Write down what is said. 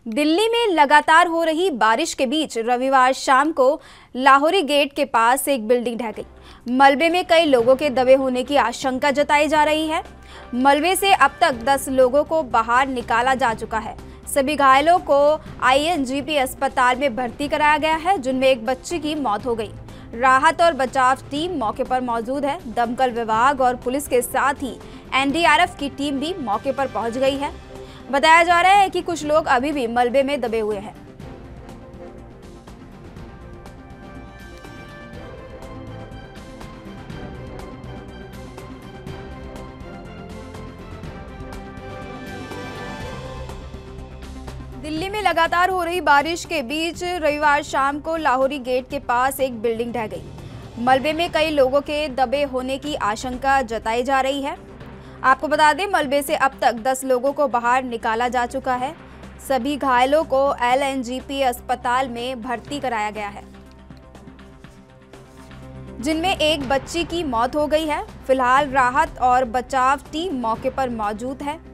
दिल्ली में लगातार हो रही बारिश के बीच रविवार शाम को लाहौरी गेट के पास एक बिल्डिंग ढह गई। मलबे में कई लोगों के दबे होने की आशंका जताई जा रही है। मलबे से अब तक 10 लोगों को बाहर निकाला जा चुका है। सभी घायलों को आईएनजीपी अस्पताल में भर्ती कराया गया है, जिनमें एक बच्ची की मौत हो गई। राहत और बचाव टीम मौके पर मौजूद है। दमकल विभाग और पुलिस के साथ ही एनडीआरएफ की टीम भी मौके पर पहुंच गई है। बताया जा रहा है कि कुछ लोग अभी भी मलबे में दबे हुए हैं। दिल्ली में लगातार हो रही बारिश के बीच रविवार शाम को लाहौरी गेट के पास एक बिल्डिंग ढह गई। मलबे में कई लोगों के दबे होने की आशंका जताई जा रही है। आपको बता दें, मलबे से अब तक 10 लोगों को बाहर निकाला जा चुका है। सभी घायलों को एलएनजीपी अस्पताल में भर्ती कराया गया है, जिनमें एक बच्ची की मौत हो गई है। फिलहाल राहत और बचाव टीम मौके पर मौजूद है।